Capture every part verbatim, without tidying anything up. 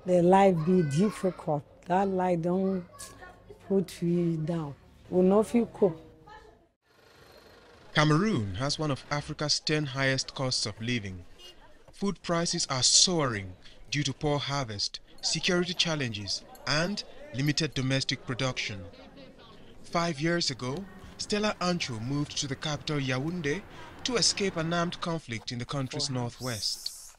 the life be difficult. That life don't put you down. We no feel cope. Cameroon has one of Africa's ten highest costs of living. Food prices are soaring due to poor harvest, security challenges, and limited domestic production. Five years ago, Stella Ancho moved to the capital Yaoundé to escape an armed conflict in the country's northwest.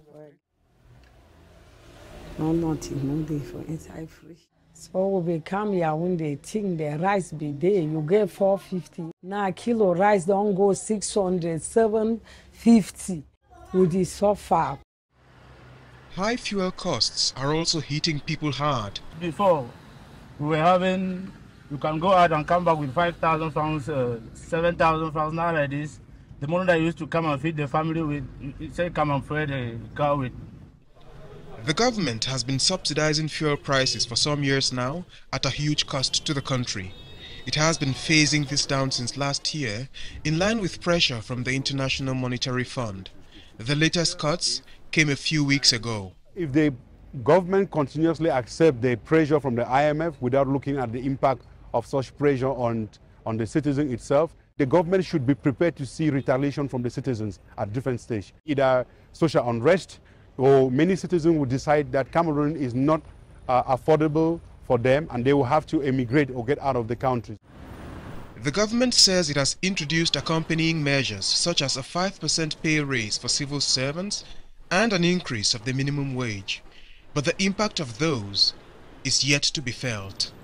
No, nothing, no day for inside free. So we come Yaoundé, think the rice be there, you get four fifty. Now a kilo rice don't go six hundred, seven fifty. With the so far. High fuel costs are also hitting people hard. Before, we were having, you can go out and come back with five thousand pounds, uh, seven thousand pounds. Now like this, the money that used to come and feed the family with, you say come and feed the cow with. The government has been subsidizing fuel prices for some years now at a huge cost to the country. It has been phasing this down since last year, in line with pressure from the International Monetary Fund. The latest cuts came a few weeks ago. If the government continuously accepts the pressure from the I M F without looking at the impact of such pressure on, on the citizen itself, the government should be prepared to see retaliation from the citizens at different stages. Either social unrest, or many citizens will decide that Cameroon is not uh, affordable for them and they will have to emigrate or get out of the country. The government says it has introduced accompanying measures such as a five percent pay raise for civil servants and an increase of the minimum wage. But the impact of those is yet to be felt.